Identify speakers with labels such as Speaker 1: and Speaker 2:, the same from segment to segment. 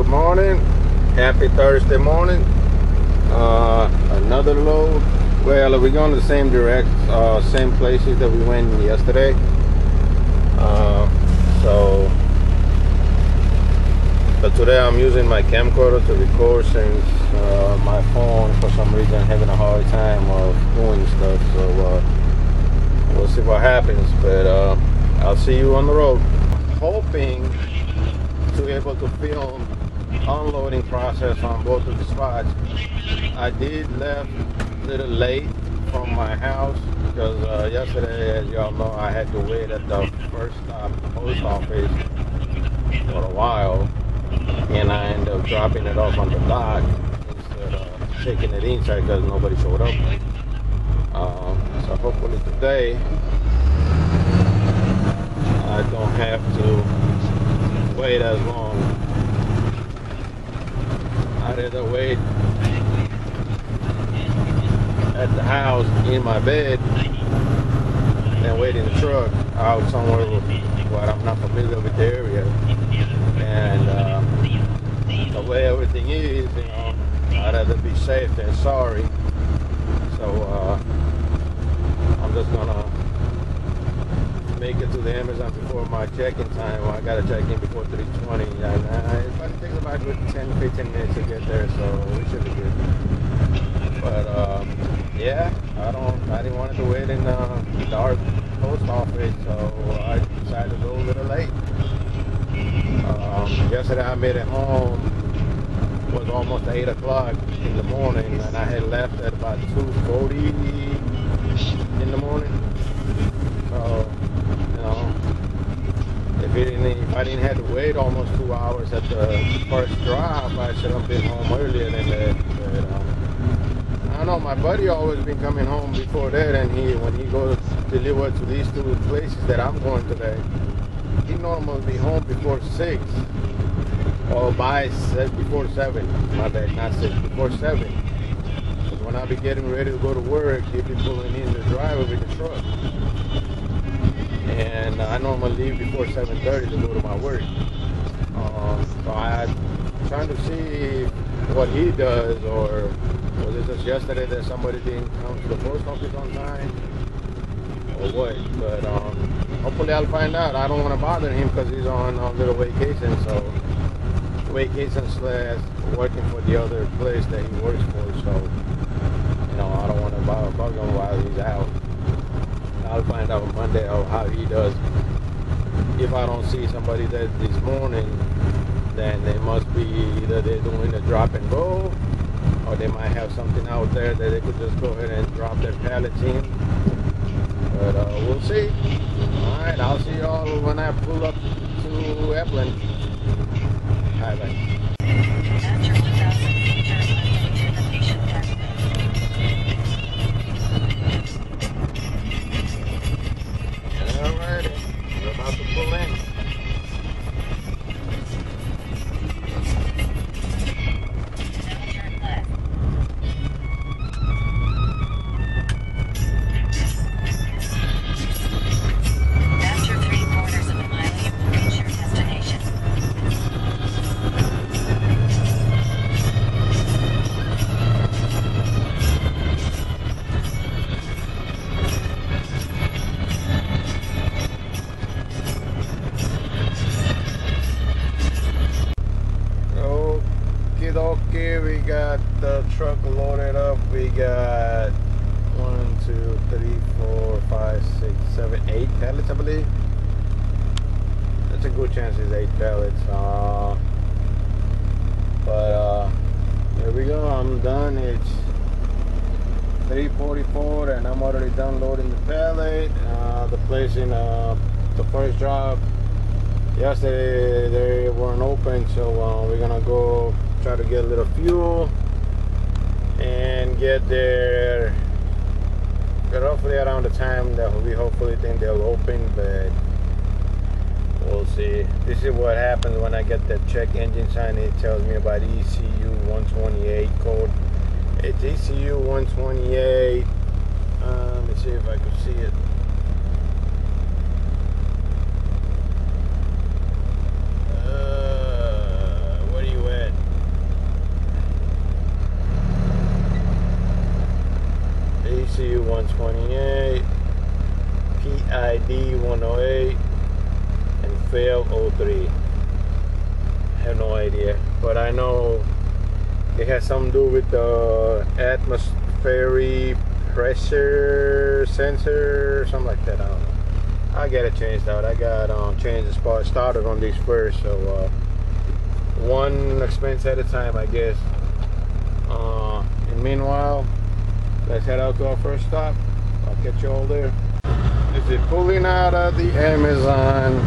Speaker 1: morning. Happy Thursday morning. Another load. Well, we're going the same same places that we went yesterday. But today I'm using my camcorder to record since my phone for some reason having a hard time of doing stuff. So we'll see what happens. But I'll see you on the road. Hoping to be able to film unloading process on both of the spots. I did left a little late from my house because yesterday, as y'all know, I had to wait at the first stop post office for a while, and I ended up dropping it off on the dock instead of taking it inside because nobody showed up. So hopefully today I don't have to wait as long. I'd rather wait at the house in my bed than wait in the truck out somewhere where I'm not familiar with the area. And the way everything is, you know, I'd rather be safe than sorry. So I'm just gonna make it to the Amazon before my check-in time. Well, I gotta check in before 3:20, and it takes about 10-15 minutes to get there, so we should be good. But yeah, I didn't want to wait in the dark post office, so I decided to go a little late. Yesterday I made it home. It was almost 8 o'clock in the morning, and I had left at about 2:40 in the morning. So, you know, if I didn't have to wait almost 2 hours at the first drop, I should have been home earlier than that. But, I don't know, my buddy always been coming home before that, and when he goes to deliver to these two places that I'm going today, he normally be home before 6 or before 7. My bad, not 6, before 7. Because when I be getting ready to go to work, he'd be pulling in the driver with the truck. And I normally leave before 7:30 to go to my work. So I'm trying to see what he does, or was it just yesterday that somebody didn't come to the post office on time, or what? But hopefully I'll find out. I don't want to bother him because he's on a little vacation, so vacation / working for the other place that he works for. So, you know, I don't want to bug him while he's out. I'll find out on Monday how he does. If I don't see somebody this morning, then they must be either they're doing a drop and go, or they might have something out there that they could just go ahead and drop their pallets in. But we'll see. Alright, I'll see y'all when I pull up to Epland. Bye-bye. Alrighty, we're about to pull in. Okay, we got the truck loaded up. We got 1, 2, 3, 4, 5, 6, 7, 8 pallets, I believe. That's a good chance it's 8 pallets. But here we go. I'm done. It's 3:44 and I'm already done loading the pallet. The place in the first drop yesterday, they weren't open, so we're gonna go try to get a little fuel and get there roughly around the time that we hopefully think they'll open, but we'll see. This is what happens when I get that check engine sign. It tells me about ECU 128 code. It's ECU 128. Let me see if I can see it. Where are you at? 8108 and failed 03. I have no idea, but I know it has something to do with the atmospheric pressure sensor, something like that. I don't know. I get it changed out. I got changed the spot started on these first, so one expense at a time, I guess. And meanwhile, let's head out to our first stop. I'll catch you all there. This is pulling out of the Amazon.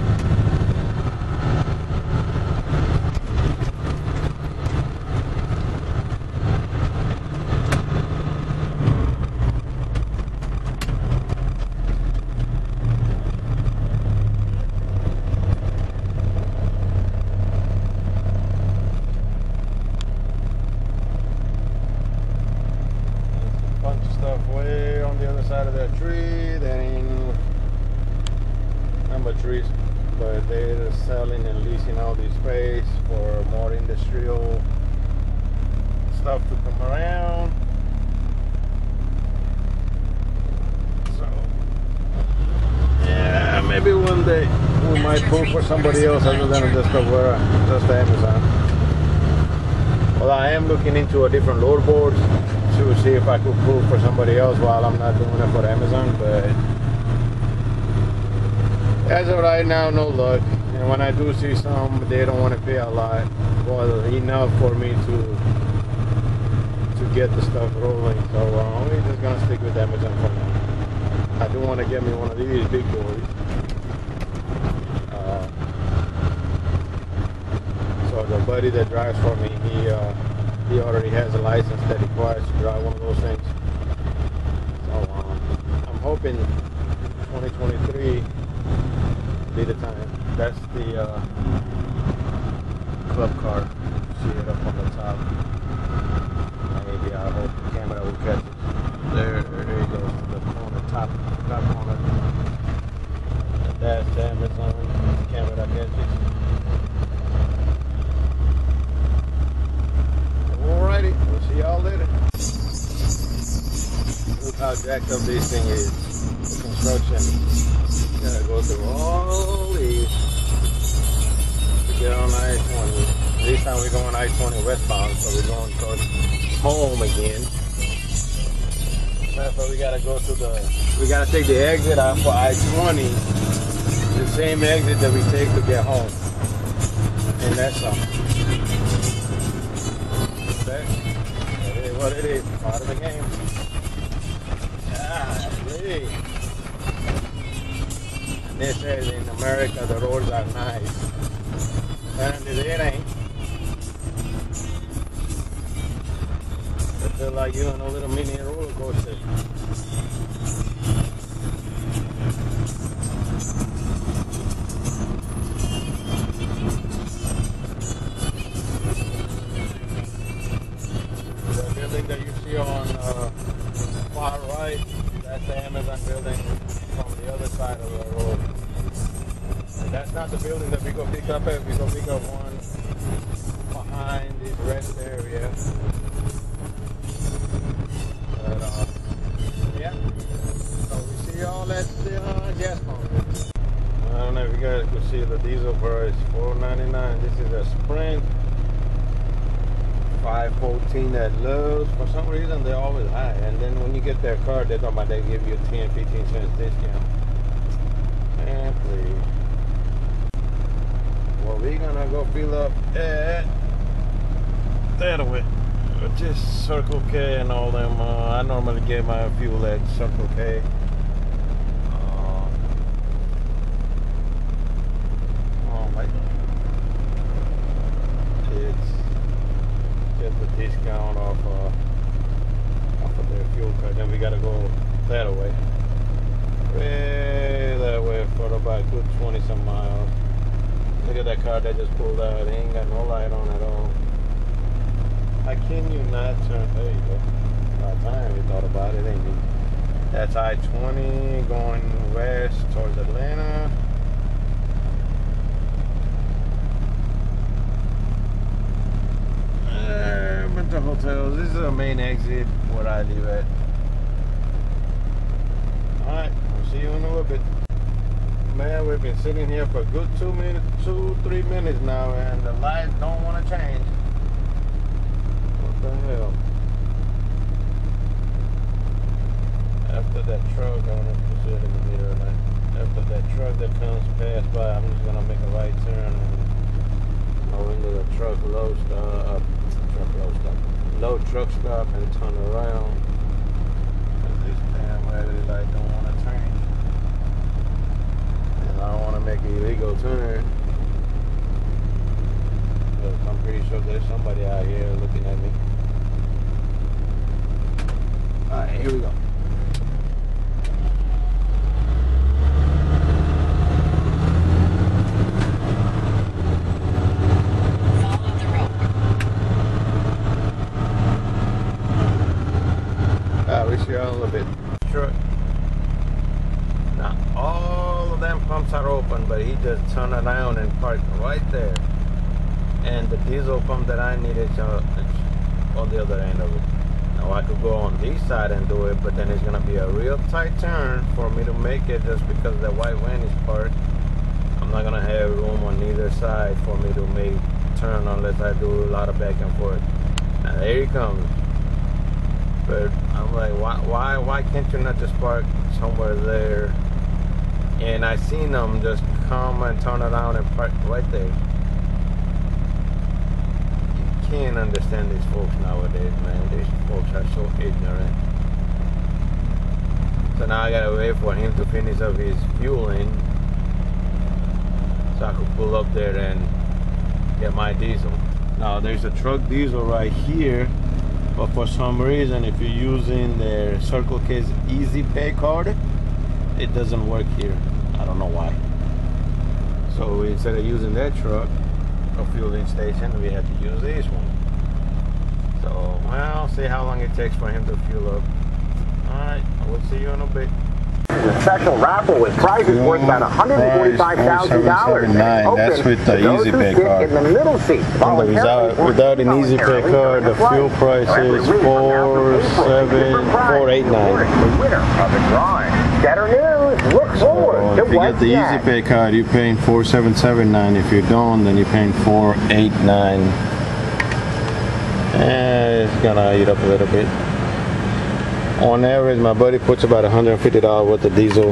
Speaker 1: Way on the other side of that tree. That ain't number trees, but they're selling and leasing all this space for more industrial stuff to come around. So yeah, maybe one day we might pull for somebody else other than just the Amazon. Well, I am looking into a different load boards to see if I could pull for somebody else while I'm not doing it for Amazon, but as of right now, no luck. And when I do see some, they don't want to pay a lot, well, enough for me to get the stuff rolling. So we're just gonna stick with Amazon for now. I do want to get me one of these big boys. So the buddy that drives for me, he already has a license that requires to drive one of those things. So I'm hoping 2023 be the time. That's the club car. See it up on the top. Maybe I hope the camera will catch it. There he goes to the corner, top corner. And that's the Amazon camera that catches. Alrighty, we'll see y'all later. Look how jacked up this thing is. The construction. Gotta go through all these to get on I-20. This time we're going I-20 westbound, so we're going towards home again. That's why we gotta go to we gotta take the exit out for I-20, the same exit that we take to get home. And that's what it is, part of the game. Golly. They say in America the roads are nice. Apparently they ain't. They feel like you're on a little mini roller coaster. That you see on far right, that's the Amazon building from the other side of the road. And that's not the building that we go pick up at. We go pick up one behind this rest area. But yeah, so we see y'all at the gas pump. I don't know if you guys could see the diesel price, $4.99. This is a Sprint. 514 at Lowe's. For some reason they're always high, and then when you get their card they talk about they give you a 10-15 cents discount. And please. Well, we're gonna go fill up at that way, just Circle K and all them. I normally get my fuel at Circle K. Oh my god, it's get the discount off of their fuel card. Then we gotta go that way. Way that way for about a good 20 some miles. Look at that car that just pulled out. It ain't got no light on at all. How can you not turn? There you go. By the time you thought about it, ain't you? That's I-20 going west towards Atlanta. The hotels. This is the main exit where I live at. Alright, I'll see you in a little bit. Man, we've been sitting here for a good 2 minutes, 3 minutes now, and the lights don't want to change. What the hell? After that truck, I don't know if you see it in the meter or not. After that truck that comes past by, I'm just gonna make a right turn and go into the truck load stop, load truck stop, and turn around. Cause this damn red light don't want to change. I don't want to make an illegal turn. But I'm pretty sure there's somebody out here looking at me. Alright, here we go.
Speaker 2: Follow the rope.
Speaker 1: We see a little bit. Sure. Now all of them pumps are open, but he just turned around and parked right there. And the diesel pump that I needed is on the other end of it. Now I could go on this side and do it, but then it's gonna be a real tight turn for me to make it just because the white van is parked. I'm not gonna have room on either side for me to make turn unless I do a lot of back and forth. Now there he comes. But I'm like, why can't you not just park somewhere there? And I seen them just come and turn around and park right there. You can't understand these folks nowadays, man. These folks are so ignorant. So now I gotta wait for him to finish up his fueling so I could pull up there and get my diesel. Now there's a truck diesel right here. But for some reason, if you're using the Circle K's Easy Pay card, it doesn't work here. I don't know why. So instead of using that truck, a fueling station, we had to use this one. So, well, see how long it takes for him to fuel up. Alright, we'll see you in a bit.
Speaker 3: A special raffle with prizes worth about $145,000.
Speaker 1: That's with the Easy Pay card.
Speaker 3: In the middle seat.
Speaker 1: Without an Easy Pay card, the fuel price is $489.
Speaker 3: The winner of the drawing. Better news. Look forward to
Speaker 1: if you get the Easy Pay card, you're paying $4,779. If you don't, then you're paying $489. And it's gonna eat up a little bit. On average, my buddy puts about $150 worth of diesel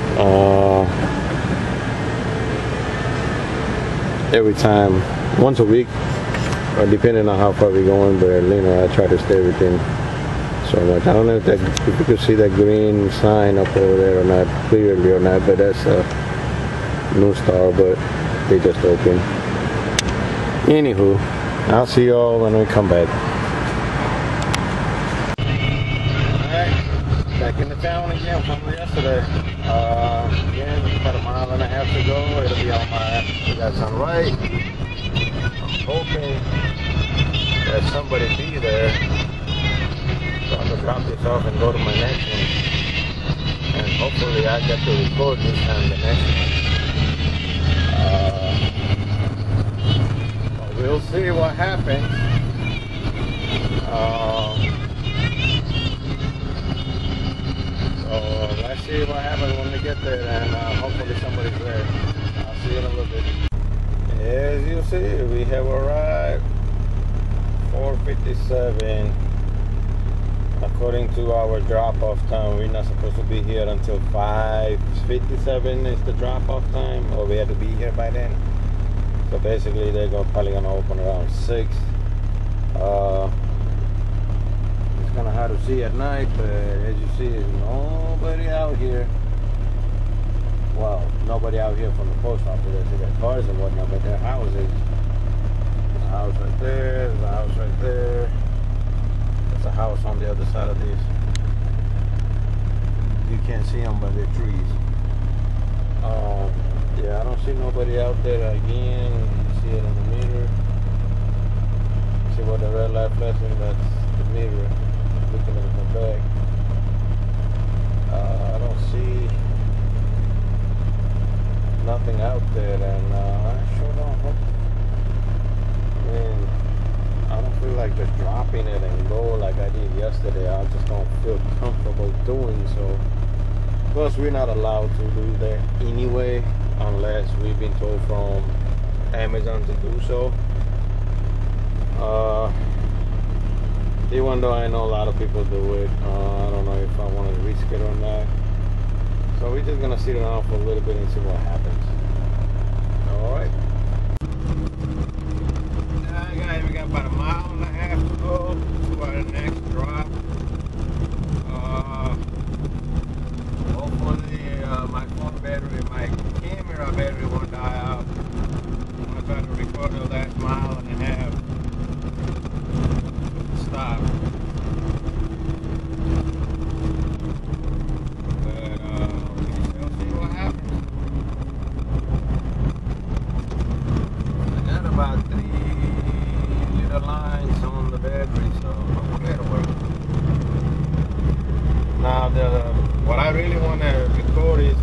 Speaker 1: every time, once a week, or depending on how far we're going. But I try to stay within so much. I don't know if you could see that green sign up over there or not clearly or not, but that's a new star, but they just opened. Anywho, I'll see y'all when we come back. Back in the town again from yesterday. Again, about a mile and a half to go. It'll be on my that's on right. I'm hoping that somebody be there so I can drop this off and go to my next one. And hopefully I get to record this time the next one. We'll see what happens. So let's see what happens when we get there, and hopefully somebody's there. I'll see you in a little bit. As you see, we have arrived 4:57. According to our drop-off time, we're not supposed to be here until 5:57 is the drop-off time, or we have to be here by then. So basically, they're probably gonna open around 6. It's kind of hard to see at night, but as you see, there's nobody out here. Well, nobody out here from the post office. They got cars and whatnot, but their houses. There's a house right there. There's a house right there. There's a house on the other side of this. You can't see them, but they're trees. Yeah, I don't see nobody out there again. You see it in the meter. See what the red light flashing? That's the mirror. Looking at the back. I don't see nothing out there, and I sure don't hope. I mean, I don't feel like just dropping it and go like I did yesterday. I just don't feel comfortable doing so. Plus, we're not allowed to do that anyway, unless we've been told from Amazon to do so. Even though I know a lot of people do it, I don't know if I want to risk it or not. So we're just gonna sit around for a little bit and see what happens. Alright. Guys, we got about a mile and a half to go to our next drop. Hopefully my phone battery, my camera battery won't die out. I'm gonna try to record the last mile and a half. Stop. But we'll see what happens. I got about 3 little lines on the battery, so hopefully it'll work. Now what I really want to record is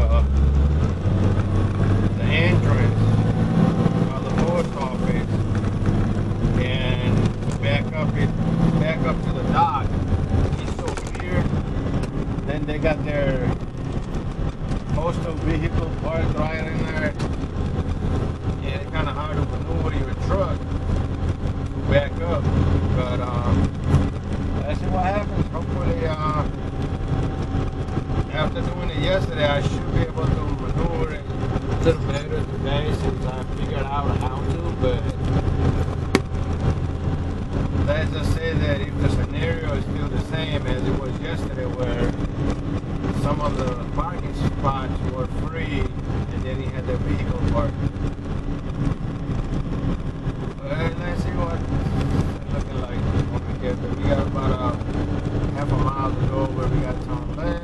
Speaker 1: the entrance of the post office and back up to the dock. It's so weird. Then they got their postal vehicle parked right in there. Yeah, it's kind of hard to maneuver your truck to back up. But let's see what happens. Hopefully, after doing it yesterday, I should be able to maneuver it a little better today since I figured out how to. But let's just say that if the scenario is still the same as it was yesterday, where some of the parking spots were free and they didn't have their vehicle parked. But let's see what it's looking like when we get there. We got about half a mile to go where we got to turn left.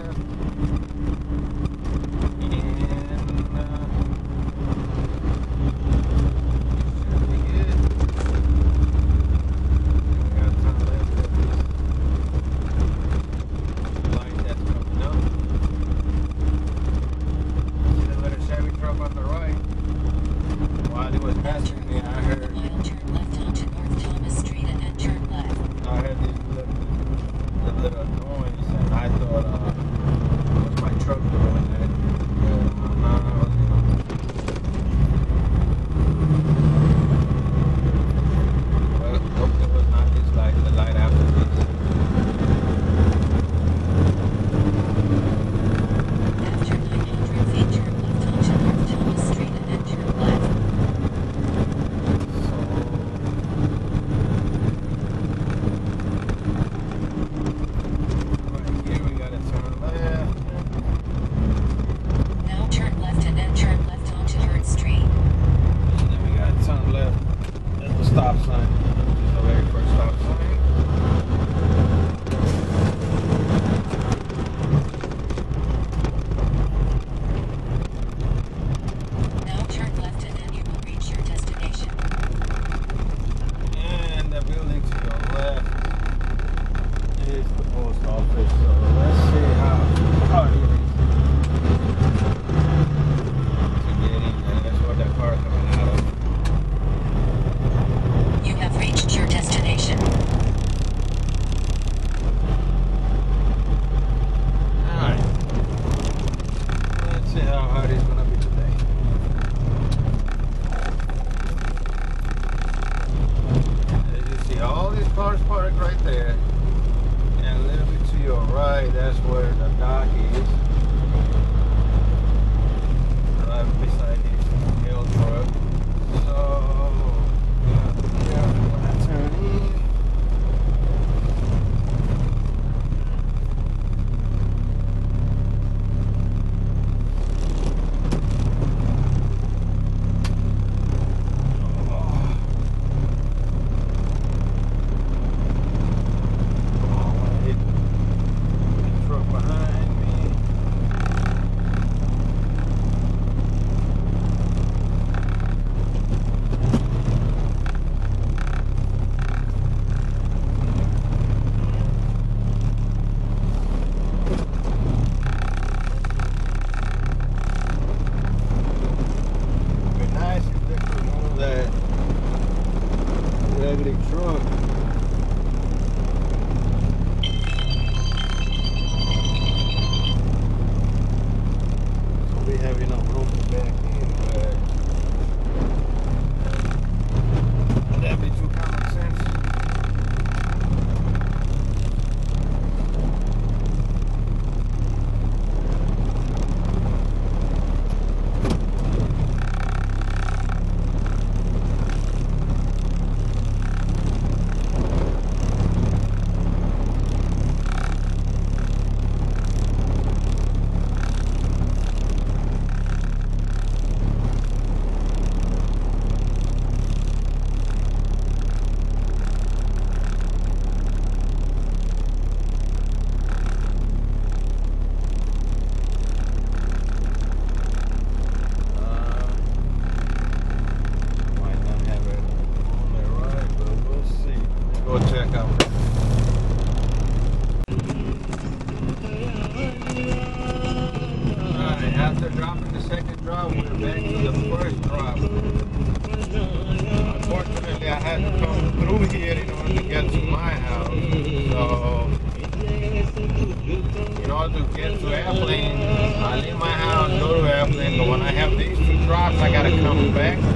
Speaker 1: Behind me. really have enough room to back in, but would that be too common sense? Go check out. Alright, after dropping the second drop, we're back to the first drop. Unfortunately, I had to come through here in order to get to my house. So, in order to get to airplane, I leave my house, go to airplane, but when I have these two drops, I gotta come back